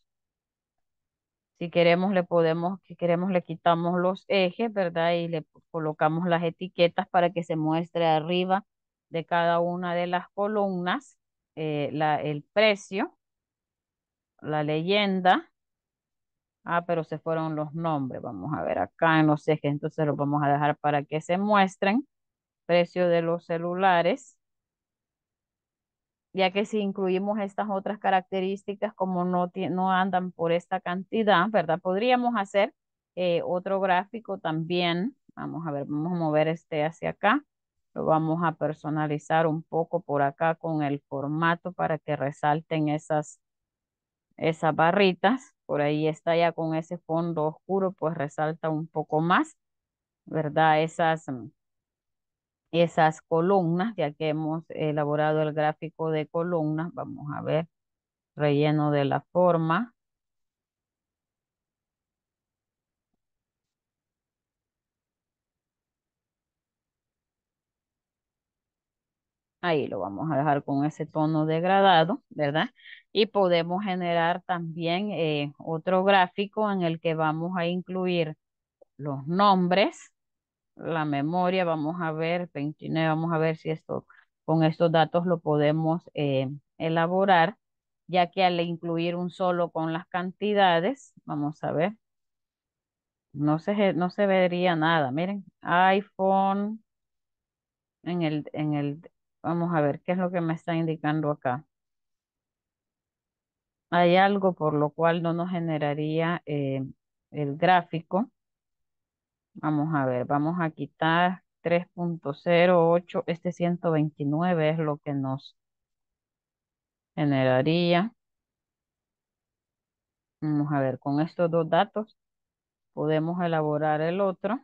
si queremos le podemos, si queremos le quitamos los ejes, ¿verdad? Y le colocamos las etiquetas para que se muestre arriba de cada una de las columnas el precio, la leyenda. Ah, pero se fueron los nombres. Vamos a ver acá en los ejes, entonces los vamos a dejar para que se muestren. Precio de los celulares, ya que si incluimos estas otras características, como no andan por esta cantidad, ¿verdad? Podríamos hacer otro gráfico también. Vamos a ver, vamos a mover este hacia acá. Lo vamos a personalizar un poco por acá con el formato para que resalten esas barritas. Por ahí está ya con ese fondo oscuro, pues resalta un poco más, ¿verdad? Esas columnas, ya que hemos elaborado el gráfico de columnas. Vamos a ver, relleno de la forma. Ahí lo vamos a dejar con ese tono degradado, ¿verdad? Y podemos generar también otro gráfico en el que vamos a incluir los nombres, la memoria, vamos a ver, 29, vamos a ver si con estos datos lo podemos elaborar, ya que al incluir un solo con las cantidades, vamos a ver, no se vería nada. Miren, iPhone vamos a ver qué es lo que me está indicando acá. Hay algo por lo cual no nos generaría el gráfico. Vamos a ver, vamos a quitar 3.08. Este 129 es lo que nos generaría. Vamos a ver, con estos dos datos podemos elaborar el otro.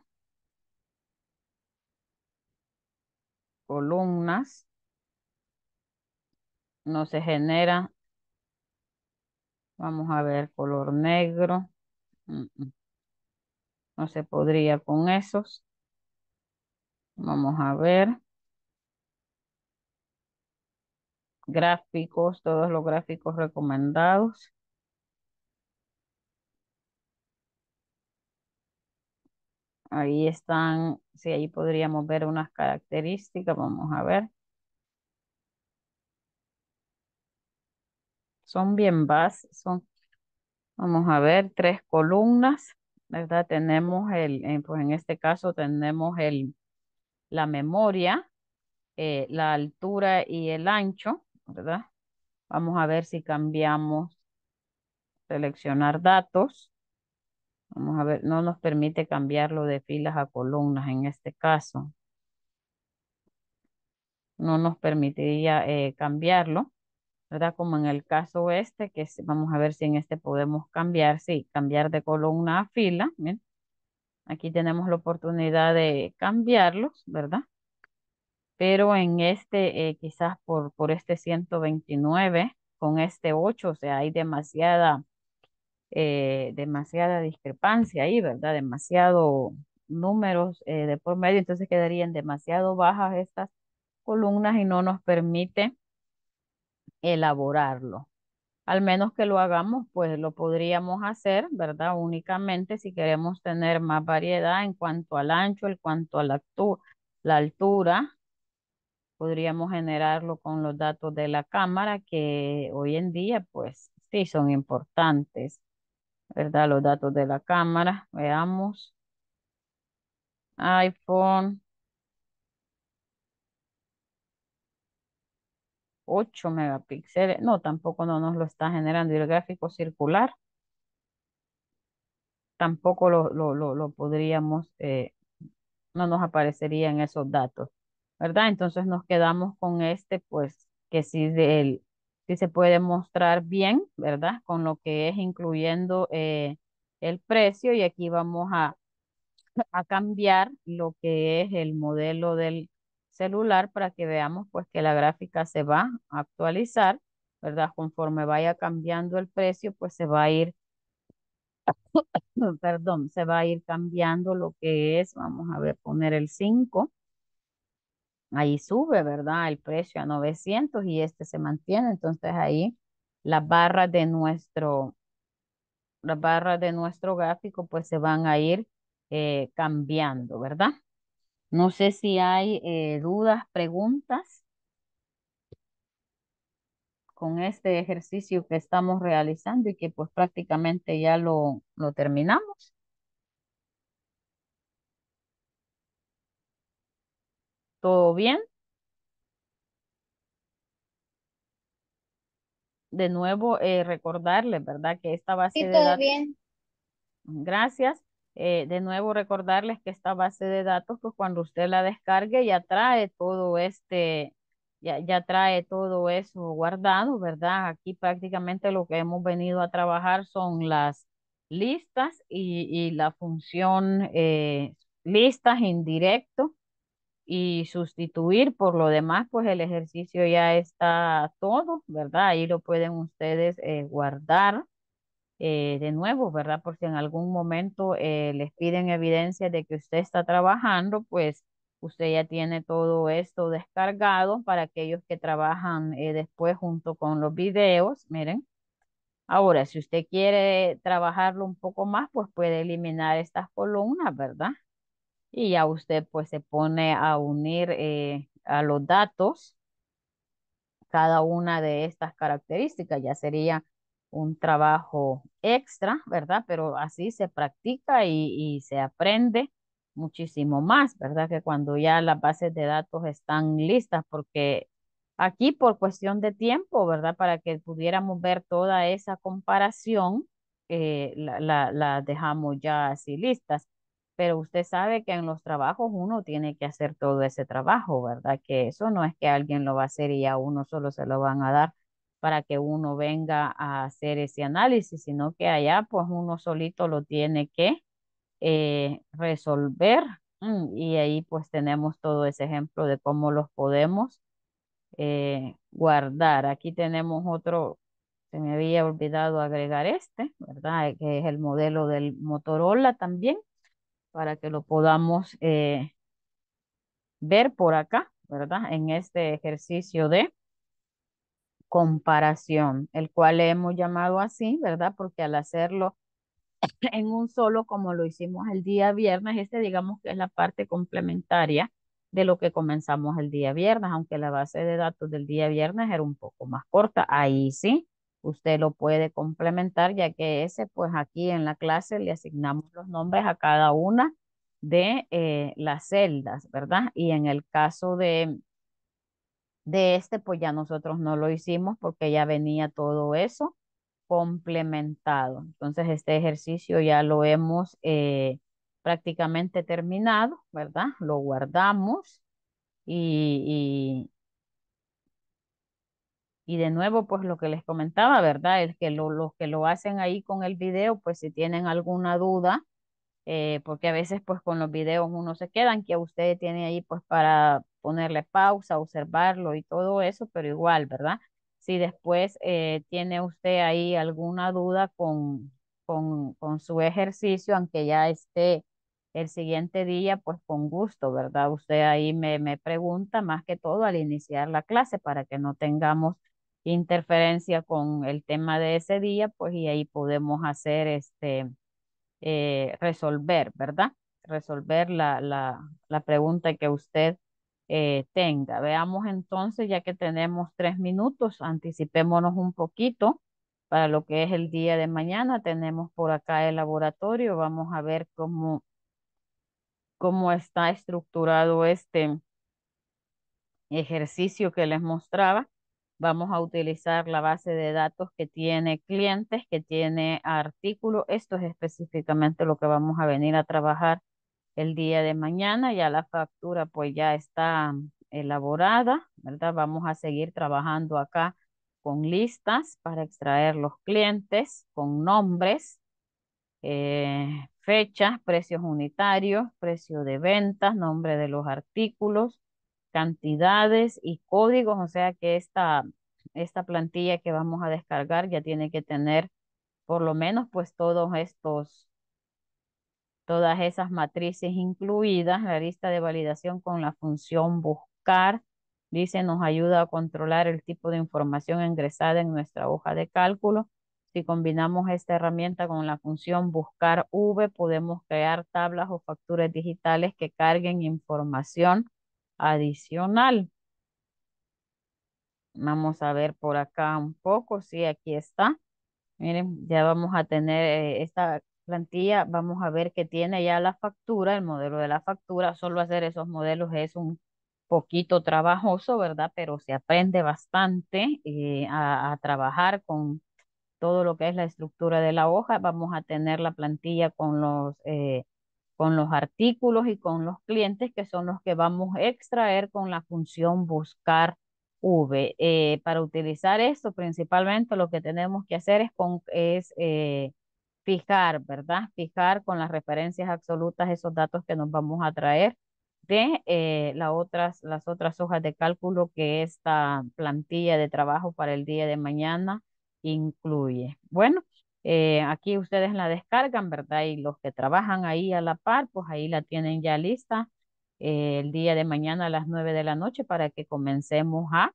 Columnas. no se genera. Vamos a ver color negro. No se podría con esos. Vamos a ver gráficos, todos los gráficos recomendados. Ahí están, sí, ahí podríamos ver unas características. Vamos a ver. Son bien básicos. Vamos a ver, tres columnas, ¿verdad? Tenemos pues en este caso tenemos la memoria, la altura y el ancho, ¿verdad? Vamos a ver si cambiamos, seleccionar datos. Vamos a ver, no nos permite cambiarlo de filas a columnas en este caso. No nos permitiría cambiarlo, ¿verdad? Como en el caso este, vamos a ver si en este podemos cambiar, sí, cambiar de columna a fila. Miren, aquí tenemos la oportunidad de cambiarlos, ¿verdad? Pero en este, quizás por este 129 con este 8 o sea, hay demasiada discrepancia ahí, ¿verdad? Demasiado números de por medio, entonces quedarían demasiado bajas estas columnas y no nos permite elaborarlo. Al menos que lo hagamos, pues lo podríamos hacer, ¿verdad? Únicamente si queremos tener más variedad en cuanto al ancho, en cuanto a la altura, podríamos generarlo con los datos de la cámara, que hoy en día, pues sí, son importantes, ¿verdad? Los datos de la cámara, veamos, iPhone 8 megapíxeles, no, tampoco no nos lo está generando. Y el gráfico circular, tampoco lo podríamos, no nos aparecerían esos datos, ¿verdad? Entonces nos quedamos con este, pues, que sí se puede mostrar bien, ¿verdad? Con lo que es incluyendo el precio y aquí vamos a cambiar lo que es el modelo del celular para que veamos pues que la gráfica se va a actualizar, ¿verdad? Conforme vaya cambiando el precio, pues se va a ir, perdón, se va a ir cambiando lo que es, vamos a ver, poner el 5. Ahí sube, ¿verdad? El precio a 900 y este se mantiene. Entonces ahí las barras de nuestro gráfico pues se van a ir cambiando, ¿verdad? No sé si hay dudas, preguntas con este ejercicio que estamos realizando y que pues prácticamente ya lo terminamos. ¿Todo bien? De nuevo, recordarles, ¿verdad? Que esta base Sí, de todo datos. bien. Gracias. De nuevo recordarles que esta base de datos, pues cuando usted la descargue ya trae todo ya trae todo eso guardado, ¿verdad? Aquí prácticamente lo que hemos venido a trabajar son las listas y la función listas indirecto y sustituir. Por lo demás, pues el ejercicio ya está todo, ¿verdad? Ahí lo pueden ustedes guardar de nuevo, ¿verdad? Por si en algún momento les piden evidencia de que usted está trabajando, pues usted ya tiene todo esto descargado para aquellos que trabajan después junto con los videos. Miren, ahora, si usted quiere trabajarlo un poco más, pues puede eliminar estas columnas, ¿verdad? Y ya usted pues se pone a unir a los datos cada una de estas características. Ya sería un trabajo extra, ¿verdad? Pero así se practica y se aprende muchísimo más, ¿verdad? Que cuando ya las bases de datos están listas, porque aquí por cuestión de tiempo, ¿verdad? Para que pudiéramos ver toda esa comparación, la dejamos ya así listas. Pero usted sabe que en los trabajos uno tiene que hacer todo ese trabajo, ¿verdad? Que eso no es que alguien lo va a hacer y a uno solo se lo van a dar para que uno venga a hacer ese análisis, sino que allá pues uno solito lo tiene que resolver. Y ahí pues tenemos todo ese ejemplo de cómo los podemos guardar. Aquí tenemos otro, se me había olvidado agregar este, ¿verdad? Que es el modelo del Motorola también, para que lo podamos ver por acá, ¿verdad? En este ejercicio de comparación, el cual le hemos llamado así, ¿verdad? Porque al hacerlo en un solo, como lo hicimos el día viernes, este digamos que es la parte complementaria de lo que comenzamos el día viernes, aunque la base de datos del día viernes era un poco más corta. Ahí sí, usted lo puede complementar, ya que ese, pues aquí en la clase le asignamos los nombres a cada una de las celdas, ¿verdad? Y en el caso de este, pues ya nosotros no lo hicimos porque ya venía todo eso complementado. Entonces, este ejercicio ya lo hemos prácticamente terminado, ¿verdad? Lo guardamos y, y de nuevo, pues lo que les comentaba, ¿verdad? Es que los que lo hacen ahí con el video, pues si tienen alguna duda, porque a veces pues con los videos uno se quedan, que usted tiene ahí pues para ponerle pausa, observarlo y todo eso, pero igual, ¿verdad? Si después tiene usted ahí alguna duda con su ejercicio, aunque ya esté el siguiente día, pues con gusto, ¿verdad? Usted ahí me pregunta más que todo al iniciar la clase para que no tengamos interferencia con el tema de ese día, pues y ahí podemos hacer resolver, ¿verdad? Resolver la pregunta que usted tenga. Veamos entonces, ya que tenemos 3 minutos, anticipémonos un poquito para lo que es el día de mañana. Tenemos por acá el laboratorio. Vamos a ver cómo está estructurado este ejercicio que les mostraba. Vamos a utilizar la base de datos que tiene clientes, que tiene artículos. Esto es específicamente lo que vamos a venir a trabajar el día de mañana. Ya la factura pues ya está elaborada, ¿verdad? Vamos a seguir trabajando acá con listas para extraer los clientes, con nombres, fechas, precios unitarios, precio de ventas, nombre de los artículos, cantidades y códigos. O sea que esta plantilla que vamos a descargar ya tiene que tener por lo menos pues todas esas matrices incluidas. La lista de validación con la función buscar, dice, nos ayuda a controlar el tipo de información ingresada en nuestra hoja de cálculo. Si combinamos esta herramienta con la función buscar V, podemos crear tablas o facturas digitales que carguen información adicional. Vamos a ver por acá un poco. Sí, aquí está. Miren, ya vamos a tener esta plantilla, vamos a ver que tiene ya la factura, el modelo de la factura. Solo hacer esos modelos es un poquito trabajoso, ¿verdad? Pero se aprende bastante a trabajar con todo lo que es la estructura de la hoja. Vamos a tener la plantilla con los artículos y con los clientes, que son los que vamos a extraer con la función buscar V. Para utilizar esto, principalmente lo que tenemos que hacer es fijar, ¿verdad? Fijar con las referencias absolutas esos datos que nos vamos a traer de las otras hojas de cálculo que esta plantilla de trabajo para el día de mañana incluye. Bueno, aquí ustedes la descargan, ¿verdad? Y los que trabajan ahí a la par, pues ahí la tienen ya lista el día de mañana a las 9 de la noche para que comencemos a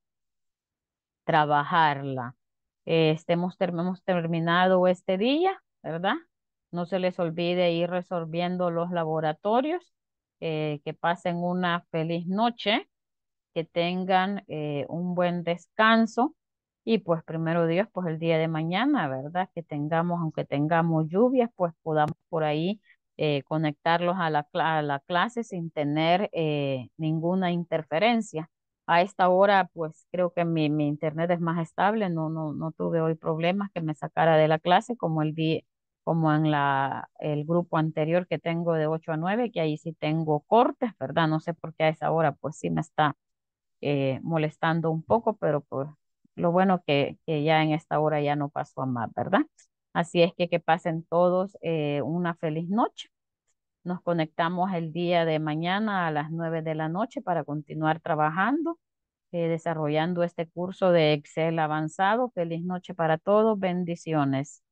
trabajarla. Hemos terminado este día, ¿verdad? No se les olvide ir resolviendo los laboratorios. Que pasen una feliz noche, que tengan un buen descanso y pues primero Dios, pues el día de mañana, ¿verdad? Que tengamos, aunque tengamos lluvias, pues podamos por ahí conectarlos a a la clase sin tener ninguna interferencia. A esta hora, pues creo que mi internet es más estable, no tuve hoy problemas que me sacara de la clase como como en el grupo anterior que tengo de 8 a 9, que ahí sí tengo cortes, ¿verdad? No sé por qué a esa hora, pues sí me está molestando un poco, pero pues lo bueno que ya en esta hora ya no pasó a más, ¿verdad? Así es que pasen todos una feliz noche. Nos conectamos el día de mañana a las 9 de la noche para continuar trabajando desarrollando este curso de Excel avanzado. Feliz noche para todos. Bendiciones.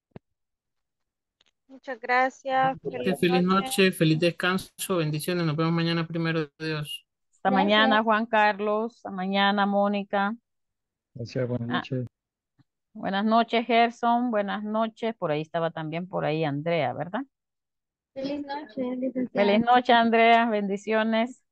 Muchas gracias. Feliz Feliz noche. noche, feliz descanso, bendiciones. Nos vemos mañana primero de Dios. Hasta mañana, Gracias. Juan Carlos. Hasta mañana, Mónica. Gracias, buenas Ah, noches. buenas noches, Gerson. Buenas noches. Por ahí estaba también por ahí Andrea, ¿verdad? Feliz noche, Feliz licenciada. noche, Andrea. Bendiciones.